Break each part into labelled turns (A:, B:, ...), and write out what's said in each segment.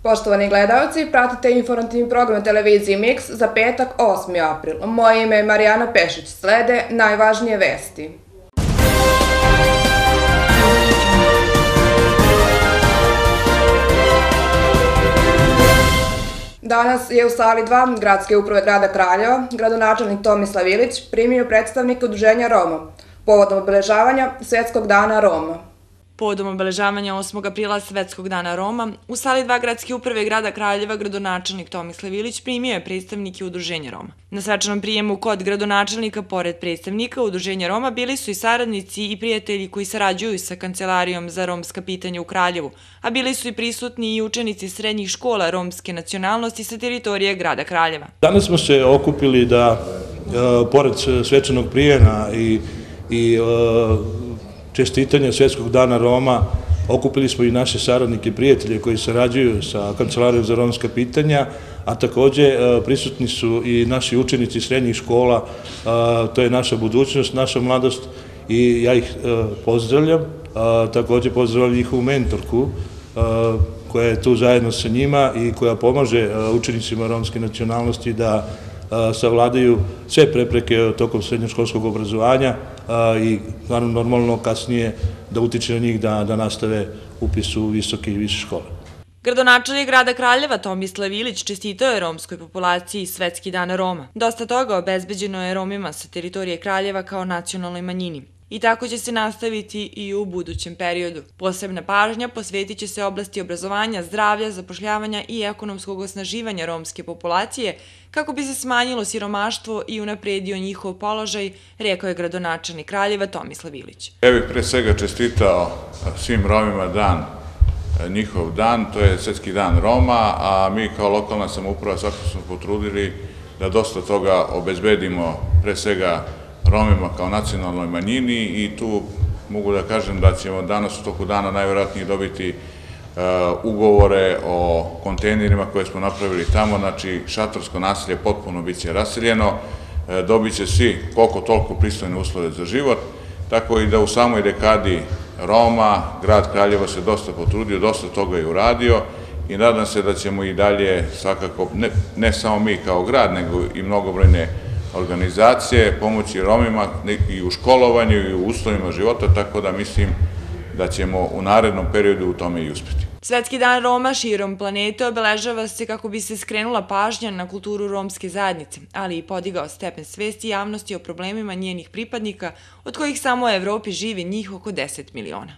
A: Poštovani gledalci, pratite informativni program televizije Mix za petak 8. april. Moje ime je Marijana Pešić. Slede najvažnije vesti. Danas je u sali 2 Gradske uprave grada Kraljeva gradonačelnik Tomislav Ilić primio predstavnike Udruženja Roma povodom obeležavanja Svetskog dana Roma.
B: Povodom obeležavanja 8. aprila Svetskog dana Roma, u sali 2 Gradske uprave grada Kraljeva gradonačelnik Tomislav Ilić primio je predstavnike Udruženja Roma. Na svečanom prijemu kod gradonačelnika, pored predstavnika Udruženja Roma, bili su i saradnici i prijatelji koji sarađuju sa Kancelarijom za romska pitanja u Kraljevu, a bili su i prisutni i učenici srednjih škola romske nacionalnosti sa teritorije grada Kraljeva.
C: Danas smo se okupili da, pored svečanog prijema i čestitanja Svetskog dana Roma, okupili smo i naše saradnike i prijatelje koji sarađuju sa Kancelarijom za romska pitanja, a takođe prisutni su i naši učenici srednjih škola, to je naša budućnost, naša mladost i ja ih pozdravljam. Takođe pozdravljam njihovu mentorku koja je tu zajedno sa njima i koja pomaže učenicima romske nacionalnosti da savladaju sve prepreke tokom srednjoškolskog obrazovanja i normalno kasnije da utiče na njih da nastave upis u visoke i više škole.
B: Gradonačelnik grada Kraljeva Tomislav Ilić čestitao je romskoj populaciji Svetski dan Roma. Dosta toga obezbeđeno je Romima sa teritorije Kraljeva kao nacionalnoj manjini. I tako će se nastaviti i u budućem periodu. Posebna pažnja posvetit će se oblasti obrazovanja, zdravlja, zapošljavanja i ekonomskog osnaživanja romske populacije kako bi se smanjilo siromaštvo i unapredio njihov položaj, rekao je gradonačelnik Kraljeva Tomislav Ilić.
D: Ja bih pre svega čestitao svim Romima njihov dan, to je Svetski dan Roma, a mi kao lokalna samouprava svakako smo potrudili da dosta toga obezbedimo pre svega Romima kao nacionalnoj manjini i tu mogu da kažem da ćemo danas u toku dana najvjerojatnije dobiti ugovore o kontejnerima koje smo napravili tamo, znači šatorsko naselje potpuno biće raseljeno, dobit će svi koliko toliko pristojne uslove za život, tako i da u samoj dekadi Roma grad Kraljevo se dosta potrudio, dosta toga je uradio i nadam se da ćemo i dalje svakako, ne samo mi kao grad, nego i mnogobrojne organizacije, pomoći Romima i u školovanju i u uslovima života, tako da mislim da ćemo u narednom periodu u tome i uspjeti.
B: Svetski dan Roma širom planete obeležava se kako bi se skrenula pažnja na kulturu romske zajednice, ali i podigao stepen svesti javnosti o problemima njenih pripadnika, od kojih samo u Evropi živi njih oko 10 miliona.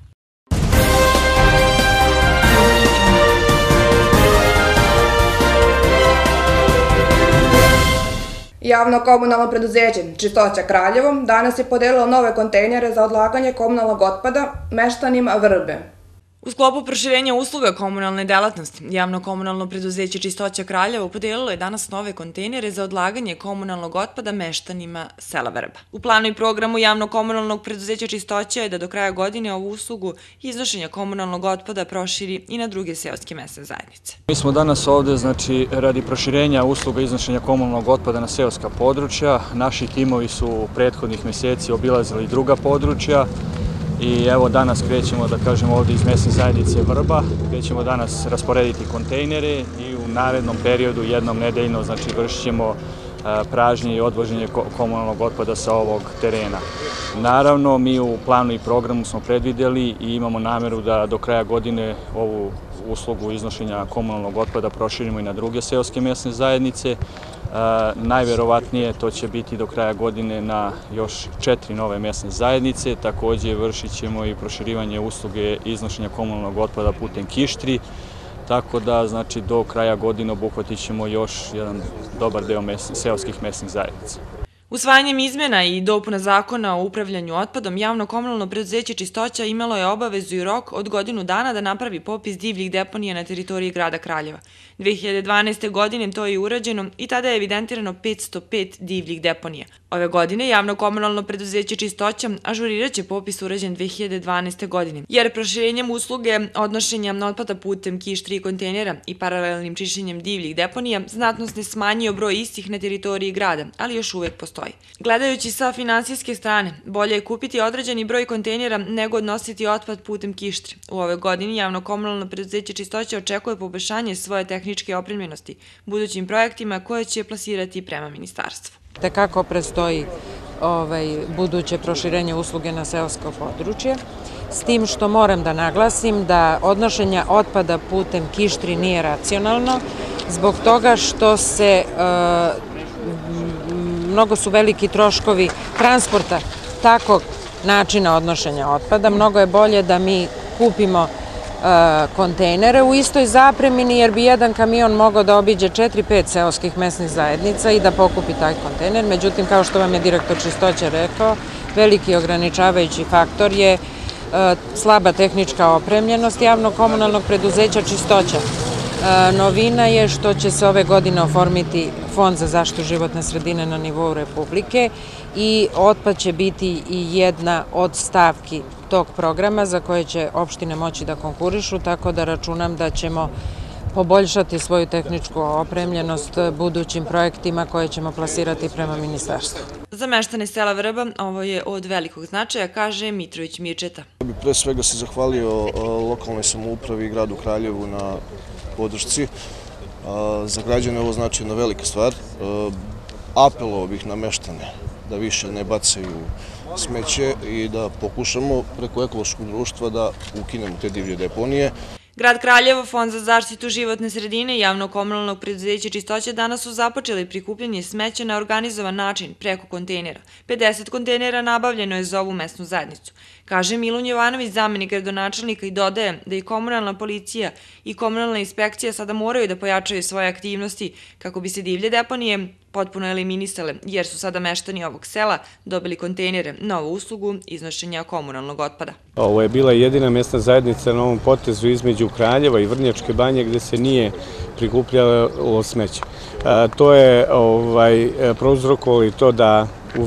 A: Javno komunalno preduzeće Čistoća Kraljevo danas je podelilo nove kontejnere za odlaganje komunalnog otpada meštanima Vrbe.
B: U sklopu proširenja usluga komunalne delatnosti, javno komunalno preduzeće Čistoća Kraljevo podelilo je danas nove kontejnere za odlaganje komunalnog otpada meštanima sela Vrba. U planu i programu javno komunalnog preduzeća Čistoća je da do kraja godine ovu uslugu iznošenja komunalnog otpada proširi i na druge seoske mesne zajednice.
E: Mi smo danas ovde, znači, radi proširenja usluga iznošenja komunalnog otpada na seoska područja. Naši timovi su u prethodnih meseci obilazili druga područja. I evo danas krećemo, da kažemo, ovde iz mesne zajednice Vrba, gde ćemo danas rasporediti kontejnere i u narednom periodu jednom nedeljno, znači, vršit ćemo pražnje i odvoženje komunalnog otpada sa ovog terena. Naravno, mi u planu i programu smo predvideli i imamo nameru da do kraja godine ovu uslugu iznošenja komunalnog otpada proširimo i na druge seoske mesne zajednice. Najverovatnije to će biti do kraja godine na još 4 nove mesne zajednice. Takođe vršit ćemo i proširivanje usluge iznošenja komunalnog otpada putem Kištri, tako da, znači, do kraja godine obuhvatit ćemo još jedan dobar deo seoskih mesnih zajednica.
B: Usvajanjem izmena i dopuna zakona o upravljanju otpadom, javno komunalno preduzeće Čistoća imalo je obavezu i rok od godinu dana da napravi popis divljih deponija na teritoriji grada Kraljeva. 2012. godine to je urađeno i tada je evidentirano 505 divljih deponija. Ove godine javno komunalno preduzeće Čistoća ažurirat će popis urađen 2012. godine, jer proširenjem usluge odnošenja otpada putem kištri i kontejnera i paralelnim čišćenjem divljih deponija znatno se smanjio broj istih na teritoriji grada, ali još uvek postoji stoji. Gledajući sa finansijske strane, bolje je kupiti određeni broj kontejnera nego odnositi otpad putem kištri. U ovoj godini javno komunalno preduzeće Čistoća očekuje poboljšanje svoje tehničke opremljenosti budućim projektima koje će plasirati prema ministarstvu.
F: Kako predstoji buduće proširenje usluge na seosko područje, s tim što moram da naglasim da odnošenje otpada putem kištri nije racionalno, zbog toga što mnogo su veliki troškovi transporta takvog načina odnošenja otpada. Mnogo je bolje da mi kupimo kontejnere u istoj zapremini, jer bi jedan kamion mogao da obiđe 4-5 seoskih mesnih zajednica i da pokupi taj kontejner. Međutim, kao što vam je direktor Čistoće rekao, veliki ograničavajući faktor je slaba tehnička opremljenost javnog komunalnog preduzeća Čistoća. Novina je što će se ove godine oformiti Fond za zaštitu životne sredine na nivou Republike i otpad će biti i jedna od stavki tog programa za koje će opštine moći da konkurišu, tako da računam da ćemo poboljšati svoju tehničku opremljenost budućim projektima koje ćemo plasirati prema ministarstvu.
B: Za meštane sela Vrba ovo je od velikog značaja, kaže Mitrović Mirčeta.
G: Pre svega se zahvalio lokalnoj samoupravi i gradu Kraljevu na podršci. Za građane ovo znači jedna velika stvar. Apelovao bih na meštane da više ne bacaju smeće i da pokušamo preko ekološkog društva da ukinemo te divlje deponije.
B: Grad Kraljevo, Fond za zaštitu životne sredine i javno komunalnog preduzeća Čistoća danas su započeli prikupljanje smeća na organizovan način preko kontejnera. 50 kontejnera nabavljeno je za ovu mesnu zajednicu. Kaže Milun Jovanović, zamenik gradonačelnika, i dodaje da i komunalna policija i komunalna inspekcija sada moraju da pojačaju svoje aktivnosti kako bi se divlje deponije potpuno eliminisale, jer su sada meštani ovog sela dobili kontejnere, novu uslugu iznošenja komunalnog otpada.
H: Ovo je bila jedina mesna zajednica na ovom potezu između Kraljeva i Vrnjačke Banje gde se nije prikupljalo smeće. To je prouzrokovalo i to da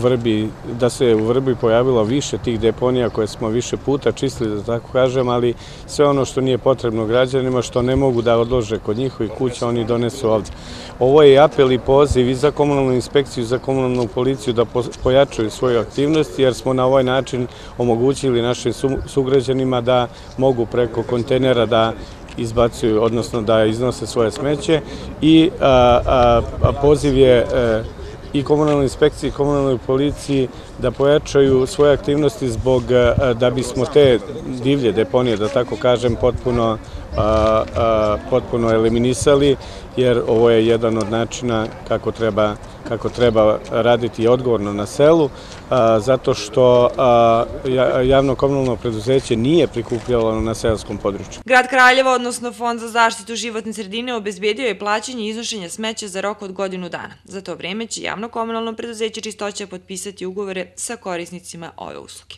H: se u Vrbi pojavilo više tih deponija koje smo više puta čistili, da tako kažem, ali sve ono što nije potrebno građanima, što ne mogu da odlože kod njihovih kuća, oni donesu ovde. Ovo je apel i poziv i za komunalnu inspekciju i za komunalnu policiju da pojačaju svoju aktivnost, jer smo na ovaj način omogućili našim sugrađanima da mogu preko kontejnera da izbacuju, odnosno da iznose svoje smeće, i poziv je i komunalnoj inspekciji i komunalnoj policiji da pojačaju svoje aktivnosti da bismo te divlje deponije, da tako kažem, potpuno eliminisali, jer ovo je jedan od načina kako treba raditi odgovorno na selu, zato što javno komunalno preduzeće nije prikupljalo na seoskom području.
B: Grad Kraljevo, odnosno Fond za zaštitu životne sredine, obezbedio je plaćanje i iznošenja smeća za rok od godinu dana. Za to vreme će javno komunalno preduzeće Čistoća potpisati ugovore sa korisnicima ove usluge.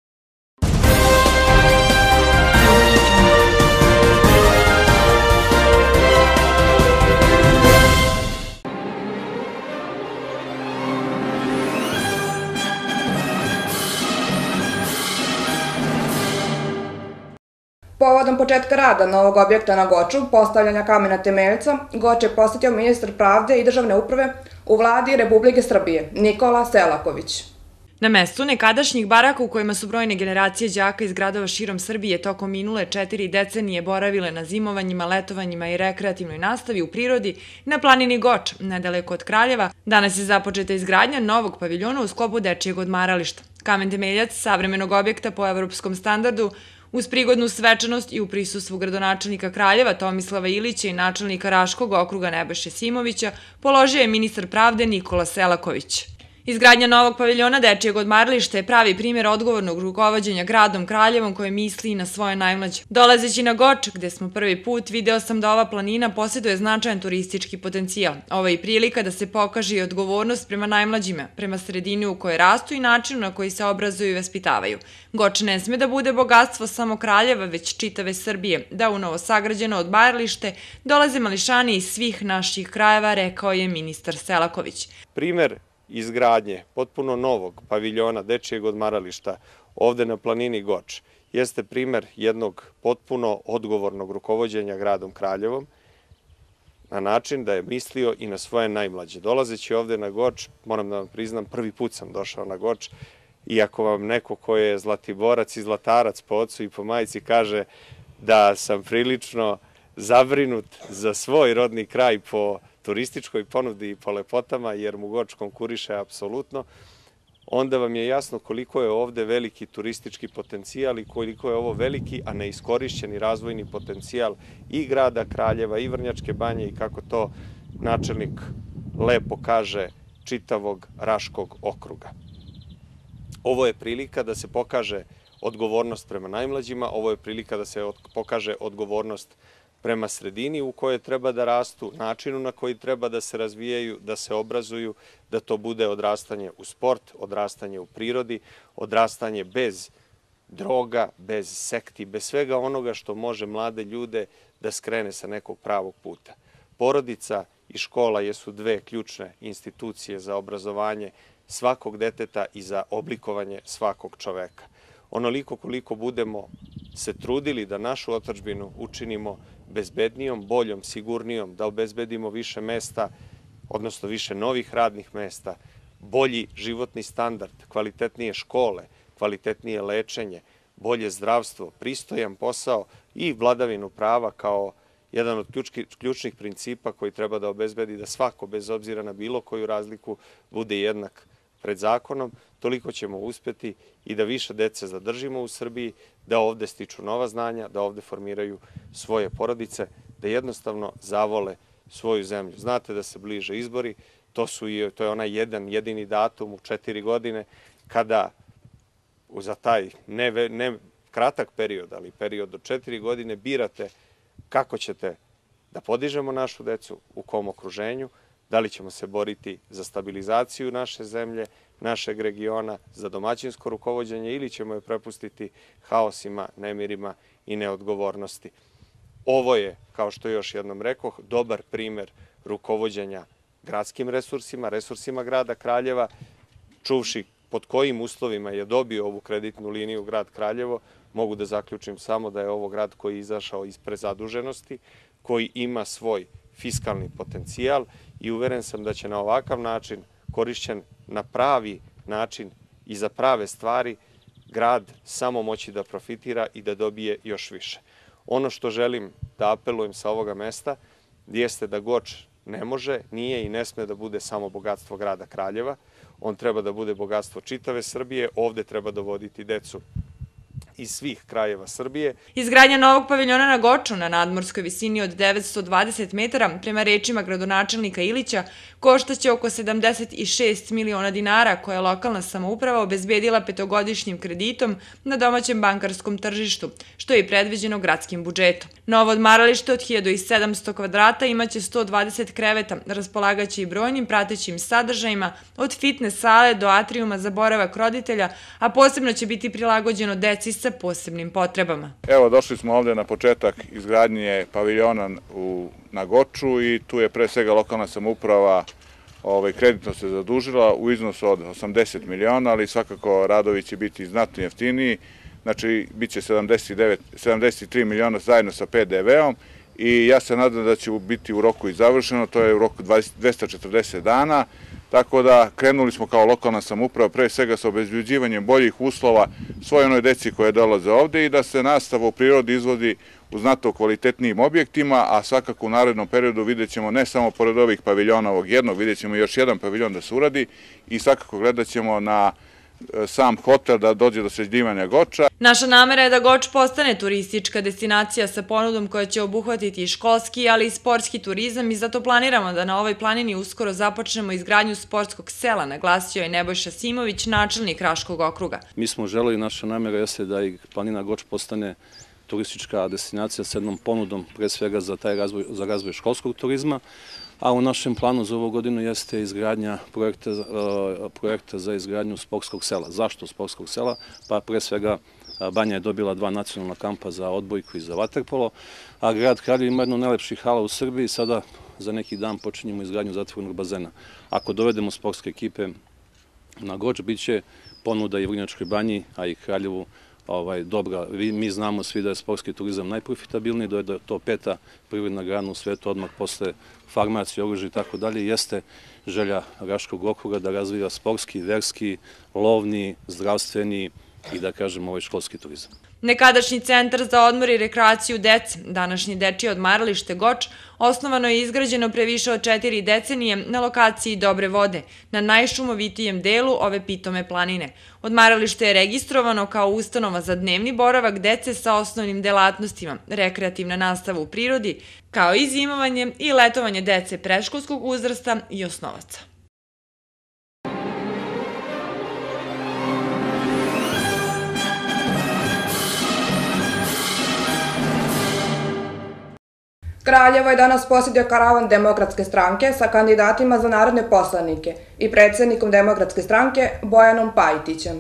A: Povodom početka rada novog objekta na Goču, postavljanja kamena temeljca, Goč je posetio ministar pravde i državne uprave u vladi Republike Srbije, Nikola Selaković.
B: Na mestu nekadašnjih baraka u kojima su brojne generacije đaka iz gradova širom Srbije tokom minule 4 decenije boravile na zimovanjima, letovanjima i rekreativnoj nastavi u prirodi, na planini Goč, nedaleko od Kraljeva, danas je započeta izgradnja novog paviljona u sklopu dečijeg odmarališta. Kamen temeljac savremenog objekta po evropskom standardu, uz prigodnu svečanost i u prisustvu gradonačelnika Kraljeva Tomislava Ilića i načelnika Raškog okruga Nebojše Simovića, položio je ministar pravde Nikola Selaković. Izgradnja novog paviljona dečijeg odmarališta je pravi primjer odgovornog rukovođenja gradom Kraljevom koje misli i na svoje najmlađe. Dolazeći na Goč, gde smo prvi put, video sam da ova planina posjeduje značajan turistički potencijal. Ovo je i prilika da se pokaže i odgovornost prema najmlađima, prema sredini u kojoj rastu i načinu na koji se obrazuju i vaspitavaju. Goč ne sme da bude bogatstvo samo Kraljeva, već čitave Srbije, da u novo sagrađeno odmaralište dolaze mališani iz svih naših krajeva, rekao je ministar Selaković.
I: Primer izgradnje potpuno novog paviljona dečijeg odmarališta ovde na planini Goč jeste primer jednog potpuno odgovornog rukovođenja gradom Kraljevom na način da je mislio i na svoje najmlađe. Dolazeći ovde na Goč, moram da vam priznam, prvi put sam došao na Goč, iako vam neko ko je zlatiborac i zlatarac po ocu i po majici kaže da sam prilično zabrinut za svoj rodni kraj po turističkoj ponudi i po lepotama, jer mu Goč konkuriše apsolutno, onda vam je jasno koliko je ovde veliki turistički potencijal i koliko je ovo veliki, a neiskorišćeni razvojni potencijal i grada Kraljeva i Vrnjačke Banje i kako to načelnik lepo kaže, čitavog Raškog okruga. Ovo je prilika da se pokaže odgovornost prema najmlađima, ovo je prilika da se pokaže odgovornost prema sredini u kojoj treba da rastu, načinu na koji treba da se razvijaju, da se obrazuju, da to bude odrastanje u sport, odrastanje u prirodi, odrastanje bez droga, bez sekti, bez svega onoga što može mlade ljude da skrene sa nekog pravog puta. Porodica i škola jesu dve ključne institucije za obrazovanje svakog deteta i za oblikovanje svakog čoveka. Onoliko koliko budemo se trudili da našu otadžbinu učinimo bezbednijom, boljom, sigurnijom, da obezbedimo više mesta, odnosno više novih radnih mesta, bolji životni standard, kvalitetnije škole, kvalitetnije lečenje, bolje zdravstvo, pristojan posao i vladavinu prava kao jedan od ključnih principa koji treba da obezbedi da svako, bez obzira na bilo koju razliku, bude jednak pred zakonom, toliko ćemo uspeti i da više dece zadržimo u Srbiji, da ovde stiču nova znanja, da ovde formiraju svoje porodice, da jednostavno zavole svoju zemlju. Znate da se bliže izbori, to je onaj jedini datum u 4 godine kada za taj ne kratak period, ali period od 4 godine birate kako ćete da podižemo našu decu, u kom okruženju, da li ćemo se boriti za stabilizaciju naše zemlje, našeg regiona, za domaćinsko rukovođenje ili ćemo je prepustiti haosima, nemirima i neodgovornosti. Ovo je, kao što još jednom rekoh, dobar primer rukovođenja gradskim resursima, resursima grada Kraljeva, čuvši pod kojim uslovima je dobio ovu kreditnu liniju grad Kraljevo, mogu da zaključim samo da je ovo grad koji je izašao iz prezaduženosti, koji ima svoj fiskalni potencijal i uveren sam da će na ovakav način, korišćen na pravi način i za prave stvari, grad samo moći da profitira i da dobije još više. Ono što želim da apelujem sa ovoga mesta jeste da Goč ne može, nije i ne sme da bude samo bogatstvo grada Kraljeva. On treba da bude bogatstvo čitave Srbije, ovde treba dovoditi decu iz svih krajeva Srbije.
B: Izgradnja novog paviljona na Goču na nadmorskoj visini od 920 metara, prema rečima gradonačelnika Ilića, koštaće oko 76 miliona dinara koje je lokalna samouprava obezbedila 5-godišnjim kreditom na domaćem bankarskom tržištu, što je i predviđeno gradskim budžetom. Novo odmaralište od 1700 kvadrata imaće 120 kreveta, raspolagaće i brojnim pratećim sadržajima, od fitness sale do atrijuma za boravak roditelja, a posebno će biti prilagođeno deci sa posebnim potrebama.
D: Evo, došli smo ovde na početak izgradnje paviljona na Goču i tu je pre svega lokalna samouprava kreditno se zadužila u iznosu od 80 miliona, ali svakako radovi će biti znatno jeftiniji, znači bit će 73 miliona zajedno sa PDV-om i ja se nadam da će biti u roku i završeno, to je u roku 240 dana, tako da krenuli smo kao lokalna samouprava pre svega sa obezbeđivanjem boljih uslova svoj onoj deci koje dolaze ovde i da se nastava u prirodi izvodi u znatno kvalitetnijim objektima, a svakako u narednom periodu vidjet ćemo ne samo pored ovih paviljona ovog jednog, vidjet ćemo još jedan paviljon da se uradi i svakako gledat ćemo na sam hotel da dođe do sređivanja Goča.
B: Naša namera je da Goč postane turistička destinacija sa ponudom koja će obuhvatiti i školski, ali i sportski turizam i zato planiramo da na ovoj planini uskoro započnemo izgradnju sportskog sela, naglasio je Nebojša Simović, načelnik Raškog okruga.
J: Mi smo želeli, naša namera jeste da i planina Goč postane turistička destinacija sa jednom ponudom, pre svega za razvoj školskog turizma, a u našem planu za ovu godinu jeste izgradnja projekta za izgradnju sportskog sela. Zašto sportskog sela? Pa pre svega Banja je dobila 2 nacionalna kampa za odbojku i za vaterpolo, a grad Kraljevo ima jednu najlepših hala u Srbiji i sada za neki dan počinjemo izgradnju zatvorenog bazena. Ako dovedemo sportske ekipe na Goč, bit će ponuda i Vrnjačkoj Banji, a i Kraljevu dobra. Mi znamo svi da je sportski turizam najprofitabilniji, da je to 5. privredna grana u svetu odmah posle farmacije, oružja i tako dalje. Jeste želja Raškog okruga da razvija sportski, verski, lovni, zdravstveni i da kažem školski turizam.
B: Nekadašnji centar za odmor i rekreaciju dece, današnji dečije odmaralište Goč, osnovano je i izgrađeno pre više od 4 decenije na lokaciji Dobre vode, na najšumovitijem delu ove pitome planine. Odmaralište je registrovano kao ustanova za dnevni boravak dece sa osnovnim delatnostima, rekreativna nastava u prirodi, kao i zimovanje i letovanje dece predškolskog uzrasta i osnovaca.
A: Kraljevo je danas posjetio karavan Demokratske stranke sa kandidatima za narodne poslanike i predsjednikom Demokratske stranke Bojanom Pajtićem.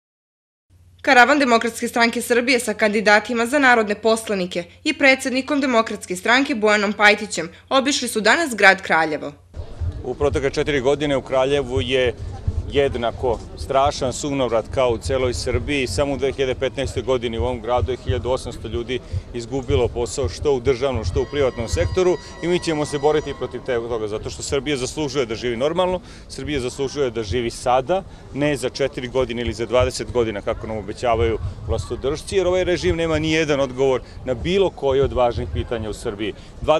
K: Karavan Demokratske stranke Srbije sa kandidatima za narodne poslanike i predsjednikom Demokratske stranke Bojanom Pajtićem obišli su danas grad Kraljevo.
L: U protekle 4 godine u Kraljevu je jednako strašan sunovrat kao u celoj Srbiji. Samo u 2015. godini u ovom gradu je 1800 ljudi izgubilo posao što u državnom, što u privatnom sektoru i mi ćemo se boriti protiv toga, zato što Srbija zaslužuje da živi normalno, Srbija zaslužuje da živi sada, ne za 4 godine ili za 20 godina kako nam obećavaju vlastodržci, jer ovaj režim nema ni jedan odgovor na bilo koje od važnih pitanja u Srbiji.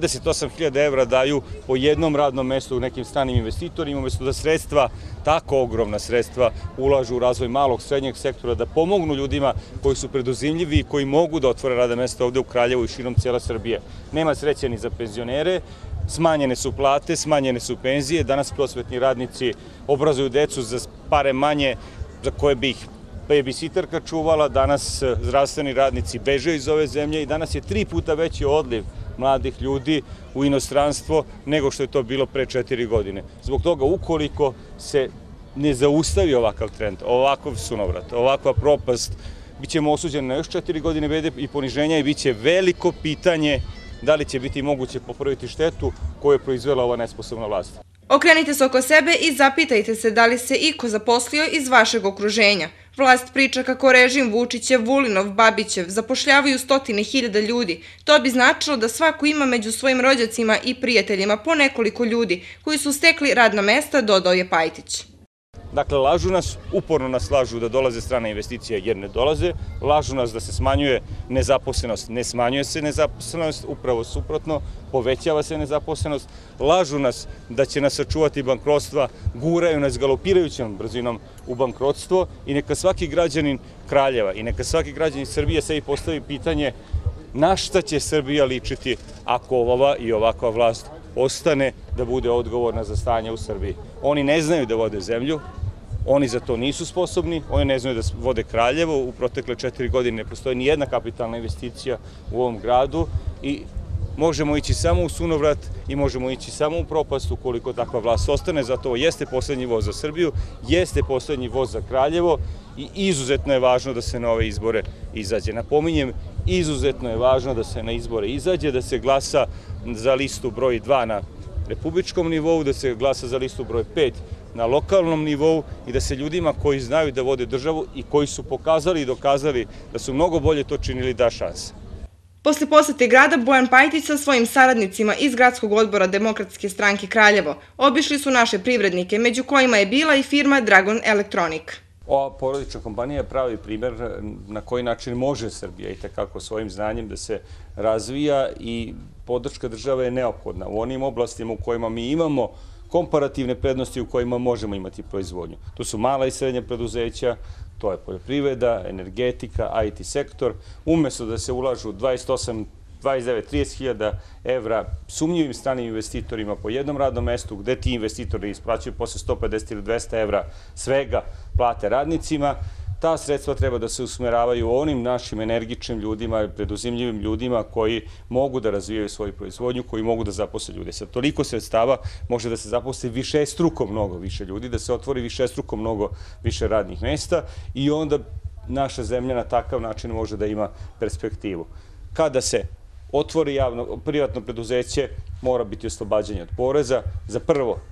L: 28.000 evra daju po jednom radnom mestu nekim stranim investitorima, umesto da sredstva, tako ogromna sredstva, ulažu u razvoj malog, srednjeg sektora, da pomognu ljudima koji su preduzimljivi i koji mogu da otvore radna mesta ovde u Kraljevu i širom cijele Srbije. Nema sreće ni za penzionere, smanjene su plate, smanjene su penzije, danas prosvetni radnici obrazuju decu za pare manje za koje bi ih babysitterka čuvala, danas zdravstveni radnici beže iz ove zemlje i danas je 3 puta veći odliv mladih ljudi u inostranstvo nego što je to bilo pre 4 godine. Zbog toga, ukoliko se ne zaustavi ovakav trend, ovakav sunovrat, ovakva propast, bit ćemo osuđeni na još 4 godine bede i poniženja i bit će veliko pitanje da li će biti moguće popraviti štetu koju je proizvela ova nesposobna vlast.
K: Okrenite se oko sebe i zapitajte se da li se iko zaposlio iz vašeg okruženja. Vlast priča kako režim Vučićev, Vulinov, Babićev zapošljavaju 100.000 ljudi. To bi značilo da svako ima među svojim rođacima i prijateljima po nekoliko ljudi koji su stekli radna mesta, dodao je Pajtić.
L: Dakle, lažu nas, uporno nas lažu da dolaze strane investicije jer ne dolaze, lažu nas da se smanjuje nezaposlenost, ne smanjuje se nezaposlenost, upravo suprotno, povećava se nezaposlenost, lažu nas da će nas sačuvati bankrotstva, guraju nas galopirajućom brzinom u bankrotstvo i neka svaki građanin Kraljeva i neka svaki građanin Srbije sebi postavi pitanje na šta će Srbija ličiti ako ova i ovakva vlast ostane da bude odgovorna za stanje u Srbiji. Oni ne znaju da vode zemlju, oni za to nisu sposobni, oni ne znaju da vode Kraljevo, u protekle 4 godine ne postoji ni jedna kapitalna investicija u ovom gradu i možemo ići samo u sunovrat i možemo ići samo u propast ukoliko takva vlast ostane, zato ovo jeste poslednji voz za Srbiju, jeste poslednji voz za Kraljevo i izuzetno je važno da se na ove izbore izađe. Napominjem, izuzetno je važno da se na izbore izađe, da se glasa za listu broj 2 na republičkom nivou, da se glasa za listu broj 5 na lokalnom nivou i da se ljudima koji znaju da vode državu i koji su pokazali i dokazali da su mnogo bolje to činili da šanse.
K: Posle posete grada, Bojan Pajtić sa svojim saradnicima iz Gradskog odbora Demokratske stranke Kraljevo obišli su naše privrednike, među kojima je bila i firma Dragon Electronic.
L: Ova porodična kompanija je pravi primer na koji način može Srbija i tekako svojim znanjem da se razvija i podrška države je neophodna u onim oblastima u kojima mi imamo komparativne prednosti u kojima možemo imati proizvodnju. To su mala i srednja preduzeća, to je poljoprivreda, energetika, IT sektor. Umesto da se ulažu 28, 29, 30.000 evra sumnjivim stranim investitorima po jednom radnom mestu, gde ti investitori isplaćuju posle 150 ili 200 evra svega plate radnicima, ta sredstva treba da se usmeravaju onim našim energičnim ljudima, preduzimljivim ljudima koji mogu da razvijaju svoju proizvodnju, koji mogu da zaposle ljude. Sa toliko sredstava može da se zaposle višestruko mnogo više ljudi, da se otvori višestruko mnogo više radnih mesta i onda naša zemlja na takav način može da ima perspektivu. Kada se otvori privatno preduzeće, mora biti oslobađanje od poreza. Za prvo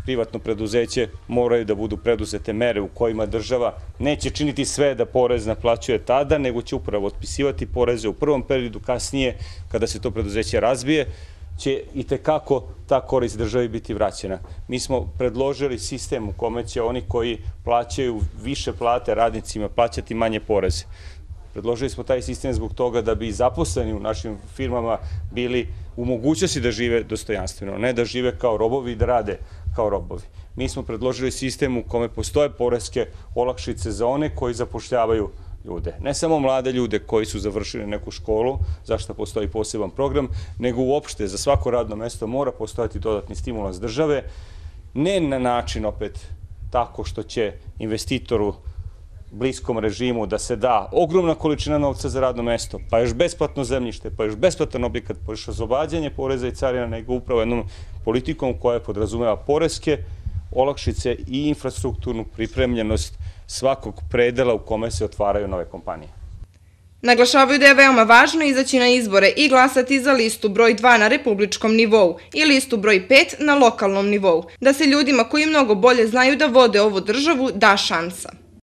L: privatno preduzeće, moraju da budu preduzete mere u kojima država neće činiti sve da porez naplaćuje tada, nego će upravo otpisivati poreze u prvom periodu, kasnije, kada se to preduzeće razbije, će i tekako ta korist državi biti vraćena. Mi smo predložili sistem u kome će oni koji plaćaju više plate radnicima plaćati manje poreze. Predložili smo taj sistem zbog toga da bi zaposleni u našim firmama bili u mogućnosti da žive dostojanstveno, ne da žive kao robovi i da rade kao robovi. Mi smo predložili sistem u kome postoje poreske olakšice za one koji zapošljavaju ljude. Ne samo mlade ljude koji su završili neku školu, zašto postoji poseban program, nego uopšte za svako radno mesto mora postojati dodatni stimulans države, ne na način opet tako što će investitoru bliskom režimu da se da ogromna količina novca za radno mesto, pa još besplatno zemljište, pa još besplatan objekat, pa još oslobađanje poreza i carina, nego upravo jednom politikom koja podrazumeva poreske olakšice i infrastrukturnu pripremljenost svakog predela u kome se otvaraju nove kompanije.
K: Naglašavaju da je veoma važno izaći na izbore i glasati za listu broj 2 na republičkom nivou i listu broj 5 na lokalnom nivou, da se ljudima koji mnogo bolje znaju da vode ovu državu da šansa.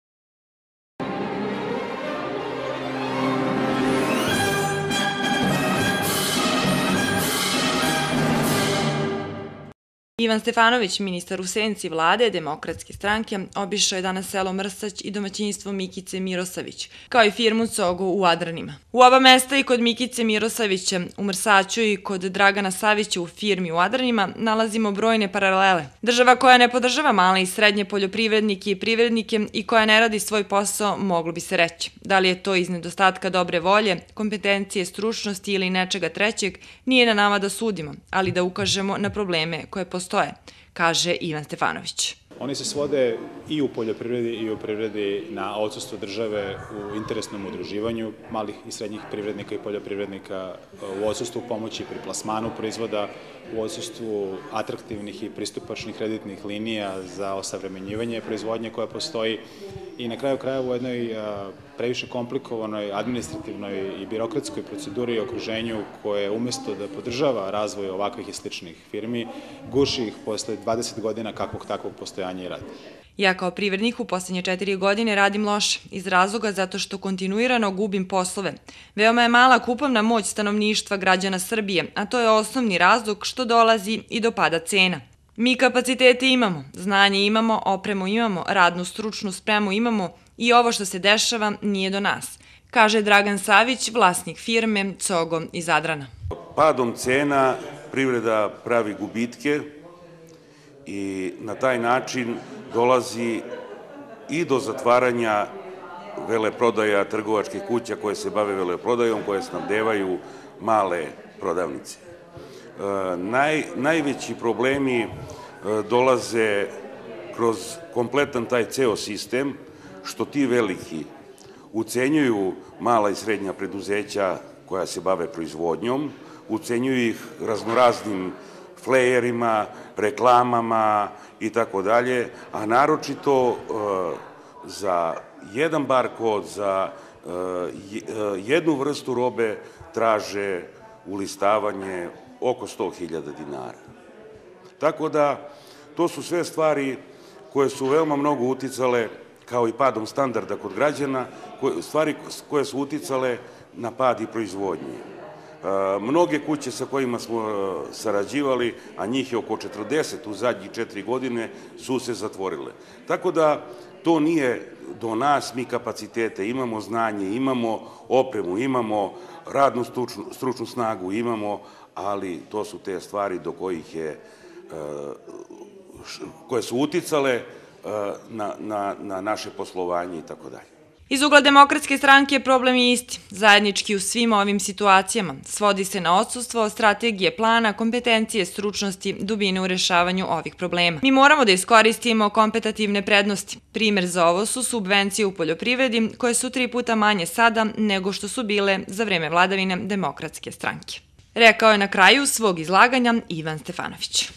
B: Ivan Stefanović, ministar u senci vlade Demokratske stranke, obišao je danas selo Mrsać i domaćinstvo Mikice Mirosavić, kao i firmu Cogo u Adranima. U oba mesta, i kod Mikice Mirosavića u Mrsaću i kod Dragana Savića u firmi u Adranima, nalazimo brojne paralele. Država koja ne podržava male i srednje poljoprivrednike i privrednike i koja ne radi svoj posao, moglo bi se reći. Da li je to iz nedostatka dobre volje, kompetencije, stručnosti ili nečega trećeg, nije na nama da sudimo, ali da ukažemo na probleme koje postoje, kaže Ivan Stefanović.
M: Oni se svode i u poljoprivredi i u privredi na odsustvo države u interesnom udruživanju malih i srednjih privrednika i poljoprivrednika, u odsustvu pomoći pri plasmanu proizvoda, u odsustvu atraktivnih i pristupačnih kreditnih linija za osavremenjivanje proizvodnje koja postoji i na kraju krajeva u jednoj previše komplikovanoj administrativnoj i birokratskoj proceduri i okruženju koje umesto da podržava razvoj ovakvih i sličnih firmi, guši ih posle 20 godina kakvog takvog postojanja i rada.
B: Ja kao privrednik u poslednje 4 godine radim loše, iz razloga zato što kontinuirano gubim poslove. Veoma je mala kupovna moć stanovništva građana Srbije, a to je osnovni razlog što dolazi i do pada cena. Mi kapacitete imamo, znanje imamo, opremu imamo, radnu stručnu spremu imamo i ovo što se dešava nije do nas, kaže Dragan Savić, vlasnik firme Cogo iz Adrana.
N: Padom cena privreda pravi gubitke i na taj način dolazi i do zatvaranja veleprodaja trgovačkih kuća koje se bave veleprodajom, koje snabdevaju male prodavnice. Najveći problemi dolaze kroz kompletan taj ceo sistem, što ti veliki ucenjuju mala i srednja preduzeća koja se bave proizvodnjom, ucenjuju ih raznoraznim flejerima, reklamama i tako dalje, a naročito za jedan barkod, za jednu vrstu robe traže ulistavanje oko 100.000 dinara. Tako da, to su sve stvari koje su veoma mnogo uticale, kao i padom standarda kod građana, stvari koje su uticale na pad i proizvodnje. Mnoge kuće sa kojima smo sarađivali, a njih je oko 40 u zadnjih 4 godine, su se zatvorile. Tako da, to nije do nas, mi kapacitete imamo, znanje imamo, opremu imamo, radnu stručnu snagu imamo, ali to su te stvari do kojih koje su uticale na naše poslovanje i tako dalje.
B: Iz ugla Demokratske stranke problem je isti, zajednički u svim ovim situacijama. Svodi se na odsustvo strategije, plana, kompetencije, stručnosti, dubine u rešavanju ovih problema. Mi moramo da iskoristimo kompetativne prednosti. Primer za ovo su subvencije u poljoprivredi, koje su 3 puta manje sada nego što su bile za vreme vladavine Demokratske stranke. Rekao je na kraju svog izlaganja Ivan Stefanović.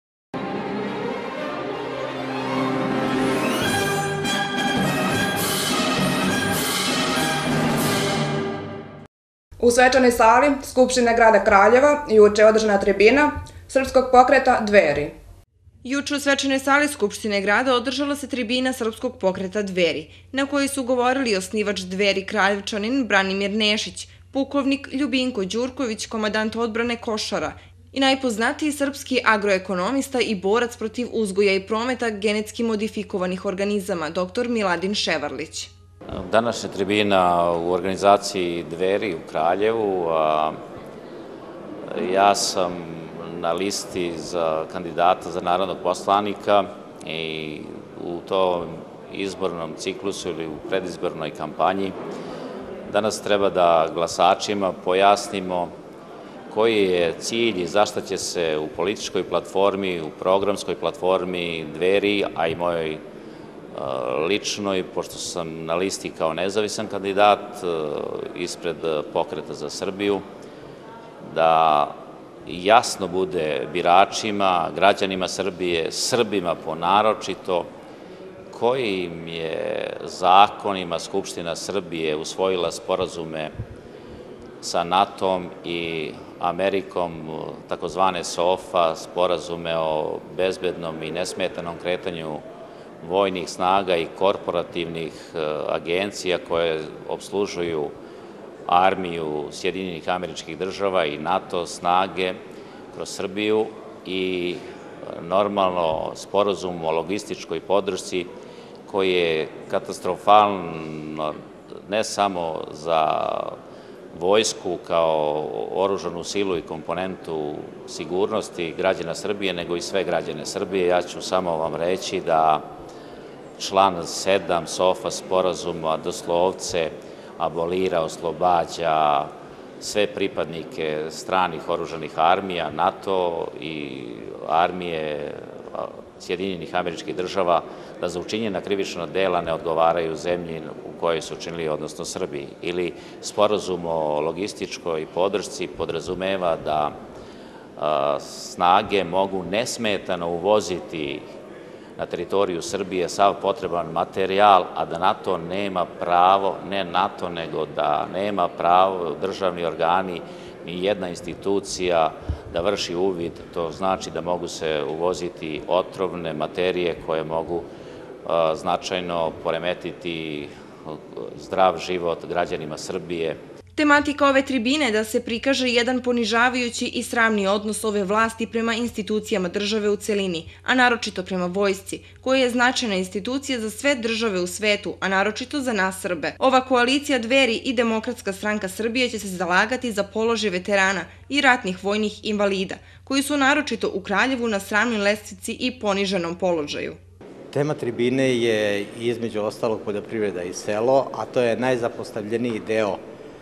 A: U svečanoj sali Skupštine grada Kraljeva juče je održana tribina Srpskog pokreta Dveri.
K: Juče u svečanoj sali Skupštine grada održala se tribina Srpskog pokreta Dveri, na kojoj su govorili osnivač Dveri Kraljevčanin Branimir Nešić, pukovnik Ljubinko Đurković, komandant odbrane Košara i najpoznatiji srpski agroekonomista i borac protiv uzgoja i prometa genetski modifikovanih organizama, dr. Miladin Ševarlić.
O: Današnja tribina u organizaciji Dveri u Kraljevu, ja sam na listi za kandidata za narodnog poslanika i u tom izbornom ciklusu ili u predizbornoj kampanji danas treba da glasačima pojasnimo koji je cilj i zašto će se u političkoj platformi, u programskoj platformi Dveri, a i mojoj ličnoj, pošto sam na listi kao nezavisan kandidat ispred Pokreta za Srbiju, da jasno bude biračima, građanima Srbije, Srbima ponaročito, kojim je zakonima Skupština Srbije usvojila sporazume sa NATO-om i Amerikom, takozvane SOFA, sporazume o bezbednom i nesmetanom kretanju vojnih snaga i korporativnih agencija koje obslužuju armiju Sjedinjenih Američkih Država i NATO snage kroz Srbiju i normalno sporazum o logističkoj podršci koji je katastrofalno ne samo za vojsku kao oružanu silu i komponentu sigurnosti građana Srbije, nego i sve građane Srbije. Ja ću samo vam reći da član 7 SOFA sporazuma doslovce abolira, oslobađa sve pripadnike stranih oružanih armija, NATO i armije Sjedinjenih Američkih Država, da za učinjena krivična dela ne odgovaraju zemlji u kojoj su učinili, odnosno Srbiji. Ili sporazum o logističkoj podršci podrazumeva da snage mogu nesmetano uvoziti na teritoriju Srbije sav potreban materijal, a da NATO nema pravo, ne NATO, nego da nema pravo državni organi, ni jedna institucija da vrši uvid. To znači da mogu se uvoziti otrovne materije koje mogu značajno poremetiti zdrav život građanima Srbije.
K: Tematika ove tribine je da se prikaže jedan ponižavajući i sramni odnos ove vlasti prema institucijama države u celini, a naročito prema vojsci, koja je značajna institucija za sve države u svetu, a naročito za nas Srbe. Ova koalicija Dveri i Demokratska stranka Srbije će se zalagati za položaj veterana i ratnih vojnih invalida, koji su naročito u Kraljevu na sramnoj lestvici i poniženom položaju.
P: Tema tribine je između ostalog poljoprivreda i selo, a to je najzapostavljeniji deo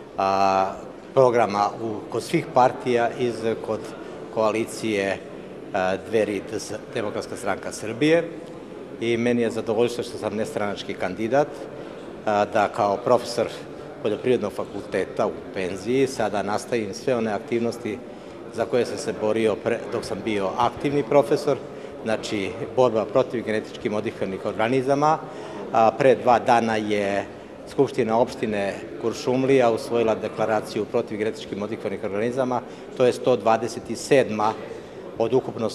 P: programa kod svih partija i kod koalicije Dveri i Demokratska stranka Srbije. I meni je zadovoljstvo što sam nestranački kandidat, da kao profesor poljoprivrednog fakulteta u penziji sada nastavim sve one aktivnosti za koje sam se borio dok sam bio aktivni profesor, znači borba protiv genetički modifikovanih organizama. Pre 2 dana je Skupština opštine Kuršumlija usvojila deklaraciju protiv genetički modifikovanih organizama. To je 128. od ukupno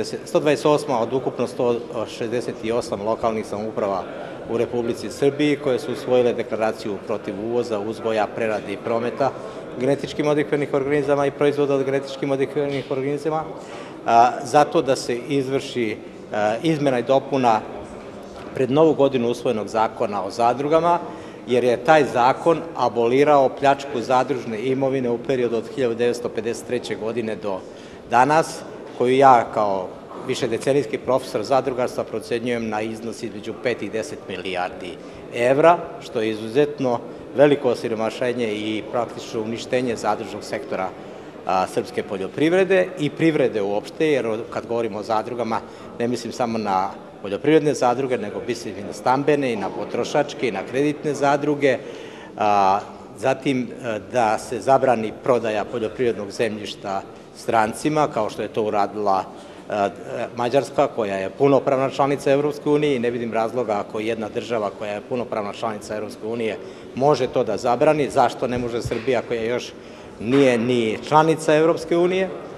P: 168 lokalnih samouprava u Republici Srbiji koje su usvojile deklaraciju protiv uvoza, uzgoja, prerade i prometa genetički modifikovanih organizama i proizvoda od genetički modifikovanih organizama, zato da se izvrši izmena i dopuna pred Novu godinu usvojenog zakona o zadrugama, jer je taj zakon abolirao pljačku zadružne imovine u periodu od 1953. godine do danas, koju ja kao višedecenijski profesor zadrugarstva procenjujem na iznos između 5 i 10 milijardi evra, što je izuzetno veliko osiromašenje i praktično uništenje zadružnog sektora srpske poljoprivrede i privrede uopšte, jer kad govorimo o zadrugama ne mislim samo na poljoprivredne zadruge, nego mislim i na stambene, i na potrošačke, i na kreditne zadruge, zatim da se zabrani prodaja poljoprivrednog zemljišta strancima, kao što je to uradila Mađarska, koja je punopravna članica Evropske unije i ne vidim razloga ako jedna država koja je punopravna članica Evropske unije može to da zabrani, zašto ne može Srbija koja još nije ni članica Evropske unije.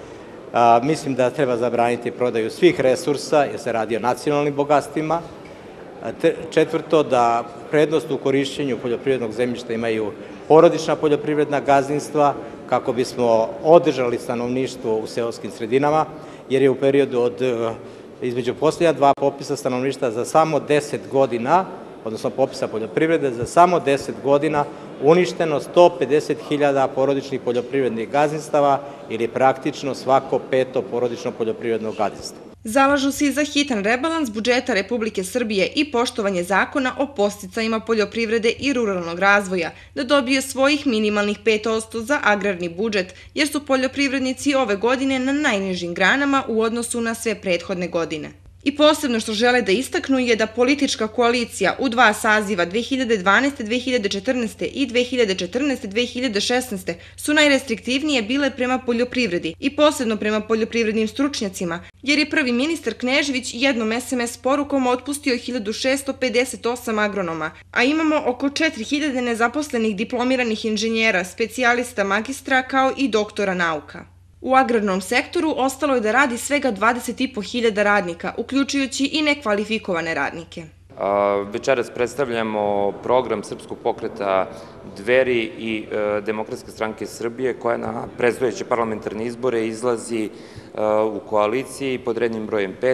P: Mislim da treba zabraniti prodaju svih resursa jer se radi o nacionalnim bogatstvima. Četvrto, da prednost u korišćenju poljoprivrednog zemljišta imaju porodična poljoprivredna gazdinstva kako bismo održali stanovništvo u seoskim sredinama, jer je u periodu između posljednja 2 popisa stanovništva za samo 10 godina, odnosno popisa poljoprivrede, za samo 10 godina uništeno 150.000 porodičnih poljoprivrednih gazdinstava ili praktično svako 5. porodično poljoprivredno gazdinstvo.
K: Zalažu se i za hitan rebalans budžeta Republike Srbije i poštovanje zakona o podsticajima poljoprivrede i ruralnog razvoja, da dobije svojih minimalnih 5% za agrarni budžet, jer su poljoprivrednici ove godine na najnižim granama u odnosu na sve prethodne godine. I posebno što žele da istaknu je da politička koalicija u 2 saziva 2012-2014 i 2014-2016 su najrestriktivnije bile prema poljoprivredi i posebno prema poljoprivrednim stručnjacima, jer je prvi ministar Knežević jednom SMS porukom otpustio 1658 agronoma, a imamo oko 4000 nezaposlenih diplomiranih inženjera, specijalista magistra kao i doktora nauka. U agrarnom sektoru ostalo je da radi svega 20.500 radnika, uključujući i nekvalifikovane radnike.
Q: Večeras predstavljamo program Srpskog pokreta Dveri i Demokratske stranke Srbije koja na predstojeće parlamentarne izbore izlazi u koaliciji pod rednim brojem 5.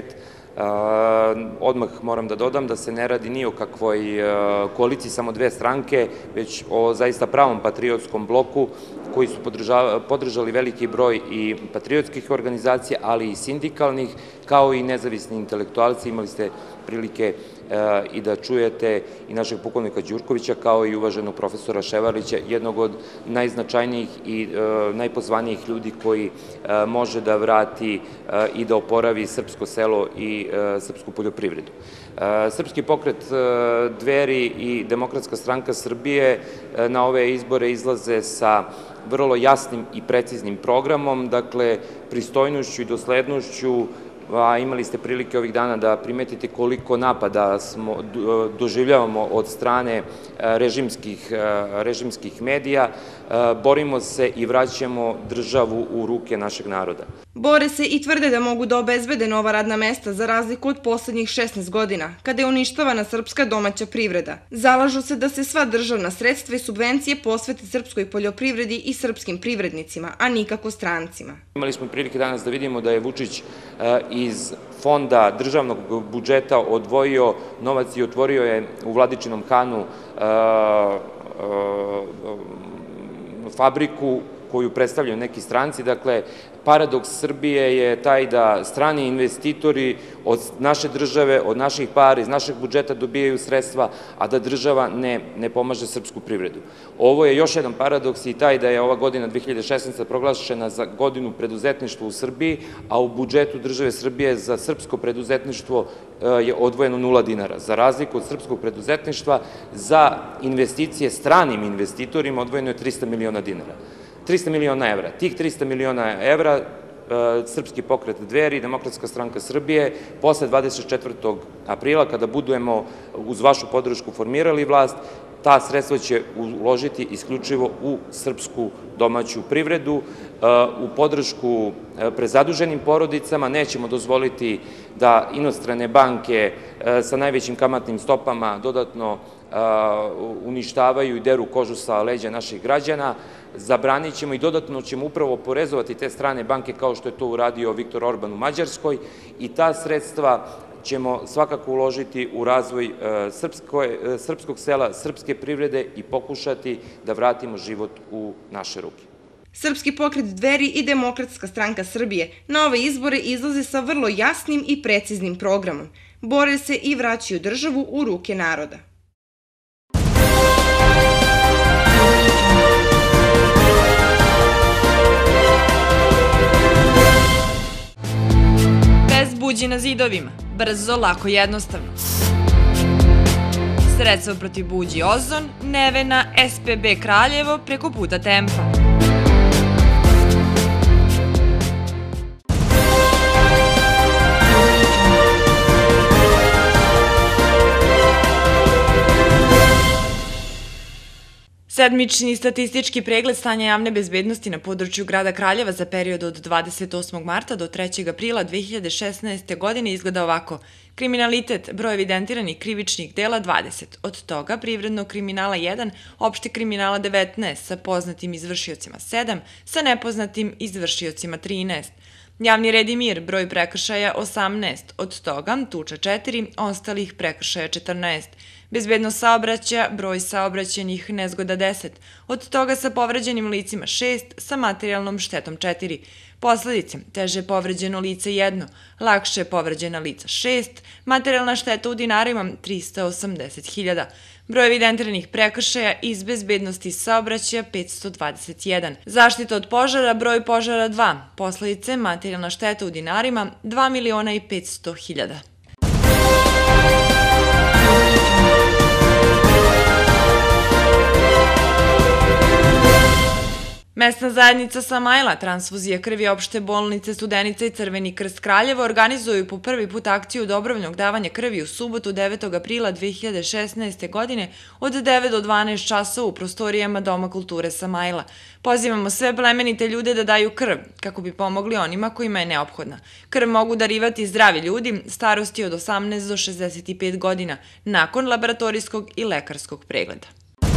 Q: Odmah moram da dodam da se ne radi ni o kakvoj koaliciji samo 2 stranke, već o zaista pravom patriotskom bloku koji su podržali veliki broj i patriotskih organizacija, ali i sindikalnih, kao i nezavisni intelektualci. Imali ste prilike i da čujete i našeg pukovnika Đurkovića, kao i uvaženog profesora Ševarlića, jednog od najznačajnijih i najpozvanijih ljudi koji može da vrati i da oporavi srpsko selo i srpsku poljoprivredu. Srpski pokret Dveri i Demokratska stranka Srbije na ove izbore izlaze sa vrlo jasnim i preciznim programom, dakle pristojnošću i doslednošću. Imali ste prilike ovih dana da primetite koliko napada doživljavamo od strane režimskih medija. Borimo se i vraćamo državu u ruke našeg naroda.
K: Bore se i tvrde da mogu da obezbede nova radna mesta za razliku od poslednjih 16 godina, kada je uništavana srpska domaća privreda. Zalažu se da se sva državna sredstva i subvencije posvete srpskoj poljoprivredi i srpskim privrednicima, a nikako strancima.
Q: Imali smo prilike danas da vidimo da je Vučić iz fonda državnog budžeta odvojio novac i otvorio je u Vladičinom Hanu fabriku koju predstavljaju neki stranci. Dakle, paradoks Srbije je taj da strani investitori od naše države, od naših para, iz našeg budžeta dobijaju sredstva, a da država ne pomaže srpsku privredu. Ovo je još jedan paradoks i taj da je ova godina 2016. proglašena za godinu preduzetništva u Srbiji, a u budžetu države Srbije za srpsko preduzetništvo je odvojeno 0 dinara. Za razliku od srpskog preduzetništva, za investicije stranim investitorima odvojeno je 300 miliona dinara. 300 miliona evra. Tih 300 miliona evra Srpski pokret Dveri i Demokratska stranka Srbije posle 24. aprila, kada budemo uz vašu podršku formirali vlast, ta sredstva će uložiti isključivo u srpsku domaću privredu, u podršku prezaduženim porodicama. Nećemo dozvoliti da inostrane banke sa najvećim kamatnim stopama dodatno uništavaju i deru kožu sa leđa naših građana. Zabranit ćemo i dodatno ćemo upravo oporezovati te strane banke kao što je to uradio Viktor Orban u Mađarskoj i ta sredstva ćemo svakako uložiti u razvoj srpskog sela, srpske privrede i pokušati da vratimo život u naše ruke.
K: Srpski pokret Dveri i Demokratska stranka Srbije na ove izbore izlaze sa vrlo jasnim i preciznim programom. Bore se i vraćaju državu u ruke naroda.
B: Bez buđi na zidovima. Brzo, lako, jednostavno. Sredstvo protiv buđi Ozon, Nevena, SPB Kraljevo preko puta Tempa. Sedmični statistički pregled stanja javne bezbednosti na području grada Kraljeva za period od 28. marta do 3. aprila 2016. godine izgleda ovako. Kriminalitet, broj evidentiranih krivičnih dela 20, od toga privrednog kriminala 1, opšte kriminala 19, sa poznatim izvršiocima 7, sa nepoznatim izvršiocima 13. Javni red i mir, broj prekršaja 18, od toga tuča 4, ostalih prekršaja 14. Bezbednost saobraćaja, broj saobraćajnih nezgoda 10, od toga sa povređenim licima 6, sa materijalnom štetom 4. Posledice, teže povređeno lice 1, lakše povređena lica 6, materijalna šteta u dinarima 380.000. Broj evidentiranih prekršaja iz bezbednosti saobraćaja 521. Zaštita od požara, broj požara 2, posledice, materijalna šteta u dinarima 2.500.000. Mesna zajednica Samajla, transfuzija krvi opšte bolnice Studenica i Crveni krst Kraljevo organizuju po prvi put akciju dobrovoljnog davanja krvi u subotu 9. aprila 2016. godine od 9 do 12 časova u prostorijama Doma kulture Samajla. Pozivamo sve plemenite ljude da daju krv, kako bi pomogli onima kojima je neophodna. Krv mogu darivati zdravi ljudi, starosti od 18 do 65 godina, nakon laboratorijskog i lekarskog pregleda.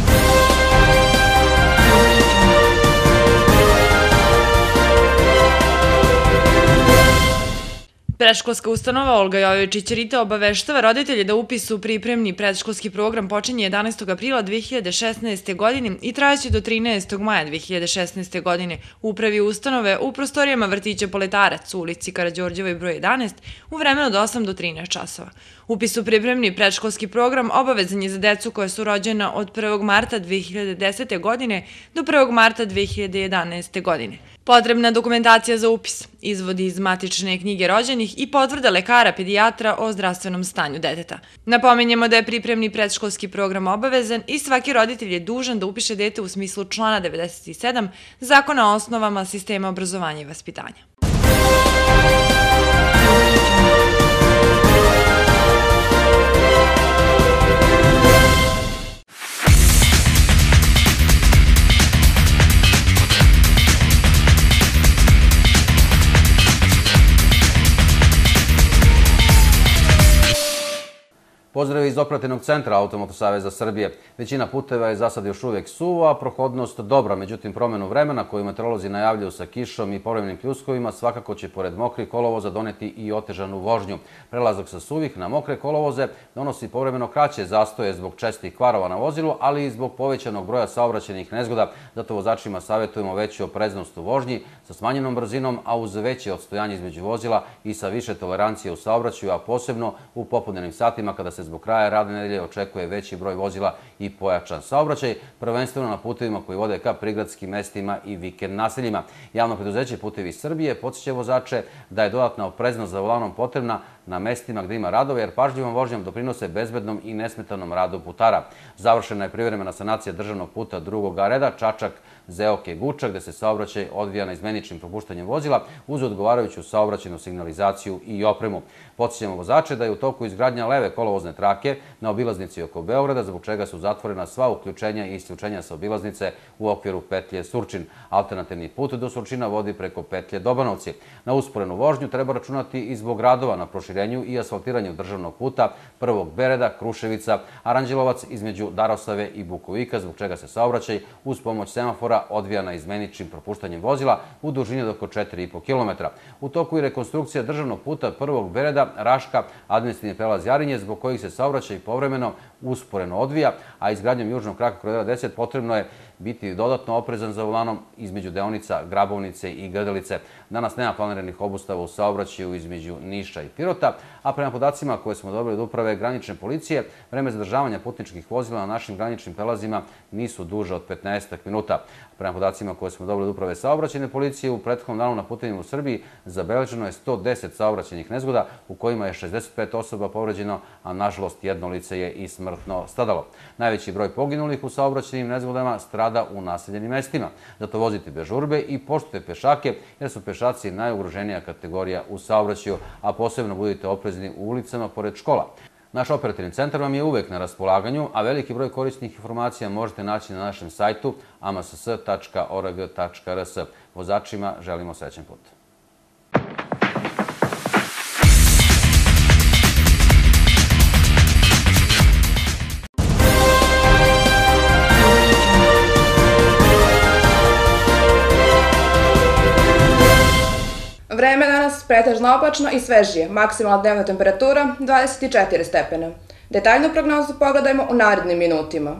B: Predškolska ustanova Olga Jovičić-Rita obaveštava roditelje da upis u pripremni predškolski program počinje 11. aprila 2016. godine i trajeće do 13. maja 2016. godine u upravi ustanove u prostorijama vrtića Poletarac u ulici Karađorđevoj broj 11 u vremenu od 8 do 13 časova. Upis u pripremni predškolski program obavezan je za decu koja su rođena od 1. marta 2010. godine do 1. marta 2011. godine. Potrebna dokumentacija za upis, izvodi iz matične knjige rođenih i potvrda lekara pedijatra o zdravstvenom stanju deteta. Napominjemo da je pripremni predškolski program obavezan i svaki roditelj je dužan da upiše dete u smislu člana 97 Zakona o osnovama sistema obrazovanja i vaspitanja.
R: Pozdrav iz operativnog centra Automoto Saveza Srbije. Većina puteva je za sad još uvijek suva, a prohodnost dobra, međutim promenu vremena koju meteorolozi najavljuju sa kišom i povremenim pljuskovima svakako će pored mokrih kolovoza doneti i otežanu vožnju. Prelazak sa suvih na mokre kolovoze donosi povremeno kraće zastoje zbog čestih kvarova na vozilu, ali i zbog povećanog broja saobraćajnih nezgoda. Zato vozačima savjetujemo veću opreznost u vožnji sa smanjenom brzinom, a uz veće odstojanje između vozila i sa više tolerancije u saobraćaju, a posebno u popodnevnim satima kada se zbog kraja radne nedelje očekuje veći broj vozila i pojačan saobraćaj, prvenstveno na putevima koji vode ka prigradskim mestima i vikend naseljima. Javno preduzeće Putevi Srbije podsjeća vozače da je dodatna opreznost za volanom potrebna na mestima gde ima radove, jer pažljivom vožnjom doprinose bezbednom i nesmetanom radu putara. Završena je privremena sanacija državnog puta drugog reda Čačak-Zeoke-Guča, gde se saobraćaj odvija na izmeničnim propuštanjem vozila uz odgovarajuću saobraćajnu signalizaciju i opremu. Podsjećamo vozače da je u toku izgradnja leve kolovozne trake na obilaznici oko Beograda, zbog čega su zatvorena sva uključenja i isključenja sa obilaznice u okviru petlje Surčin. Alternativni put do Surčina vodi preko petlje Dobanovci. Na usporenu vožnju treba računati i zbog radova na proširenju i asfaltiranju državnog puta prvog Bereda, Kruševica, Aranđelovac između Darosave i Bukovika, zbog čega se saobraćaj uz pomoć semafora odvija na izmeničnim propuštanjem vozila u dužini od oko 4,5 km. U toku je rekonstrukcija državnog puta prvog Bereda, Raška, administrativni prelaz Jarinje, zbog kojih se saobraćaj povremeno usporeno odvija, a izgradnjom južnog kraka Koridora 10 potrebno je biti dodatno oprezan za volanom između deonica Grabovnice i Grdelice. Danas nema planiranih obustava u saobraćaju između Niša i Pirota, a prema podacima koje smo dobili od uprave granične policije, vreme zadržavanja putničkih vozila na našim graničnim prelazima nisu duže od 15 minuta. Prema podacima koje smo dobili od uprave saobraćajne policije, u prethodnom danu na putevima u Srbiji zabeleženo je 110 saobraćajnih nezgoda u kojima je 65 osoba povređeno, a nažalost jedno lice je i smrtno stradalo. Najveći broj poginulih u saobraćajnim nezgodama strada u naseljenim mestima. Zato vozite bez žurbe i poštujte pešake, jer su pešaci najugroženija kategorija u saobraćaju, a posebno budite oprezni u ulicama pored škola. Naš operativni centar vam je uvek na raspolaganju, a veliki broj korisnih informacija možete naći na našem sajtu amass.org.rs. Vozačima želimo srećan put.
A: Vreme danas pretežno oblačno i svežije, maksimalna dnevna temperatura 24 stepena. Detaljnu prognozu pogledajmo u narednim minutima.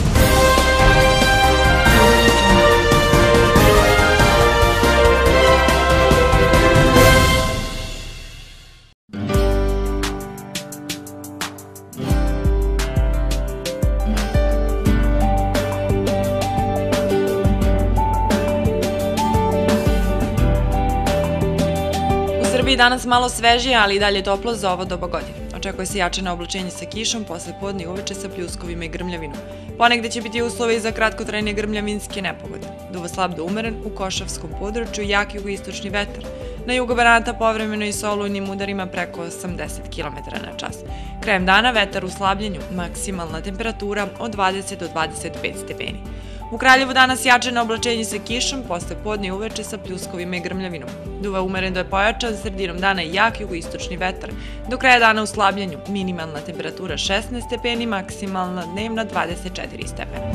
B: Danas malo svežije, ali i dalje toplo za ovo doba godine. Očekuje se jačano oblačenje sa kišom, posle podne i uveče sa pljuskovima i grmljavinom. Ponegde će biti uslovi i za kratkotrajne grmljavinske nepogode. Duva slab do umeren, u Košavskom području jak jugoistočni vetar. Na jugo Banata povremeno i sa olujnim udarima preko 80 km/h. Krajem dana vetar u slabljenju, maksimalna temperatura od 20 do 25 stepeni. U Kraljevu danas jačano oblačenje sa kišom, posle podne i uveče sa pljuskovima i grmljavinom. Duva umeren do je pojačan, sredinom dana je jak jugoistočni vetar. Do kraja dana u slabljenju, minimalna temperatura 16 stepeni, maksimalna dnevna 24 stepena.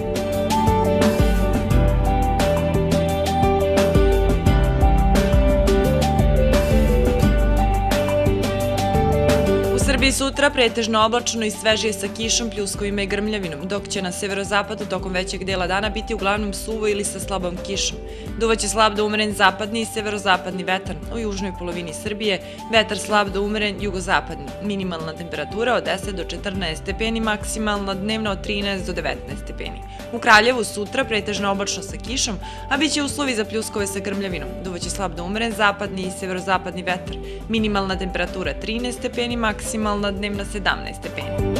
B: Srbiji sutra pretežno oblačno i svežije sa kišom, pljuskovima i grmljavinom, dok će na severozapadu tokom većeg dela dana biti uglavnom suvo ili sa slabom kišom. Duvaće slab do umeren zapadni i severozapadni vetar. U južnoj polovini Srbije vetar slab do umeren jugozapadni. Minimalna temperatura od 10 do 14 stepeni, maksimalna dnevna od 13 do 19 stepeni. U Kraljevu sutra pretežno oblačno sa kišom, a bit će uslovi za pljuskove sa grmljavinom. Duvaće slab do umeren zapadni i severozapadni vetar. Minimalna temperatura 13 stepeni, maksimalna dnevna 17 stepeni.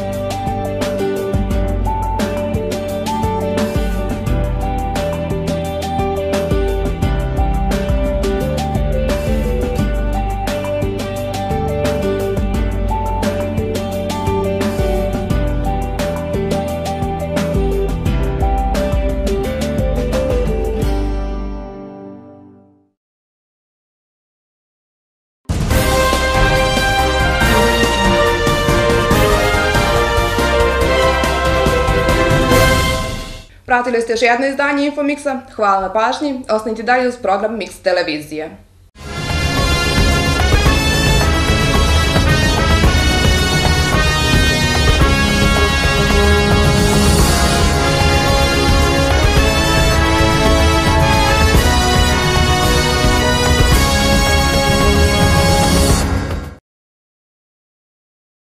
A: Pratili ste još jedno izdanje Infomiksa. Hvala na pažnji. Ostanite dalje uz program Mix televizije.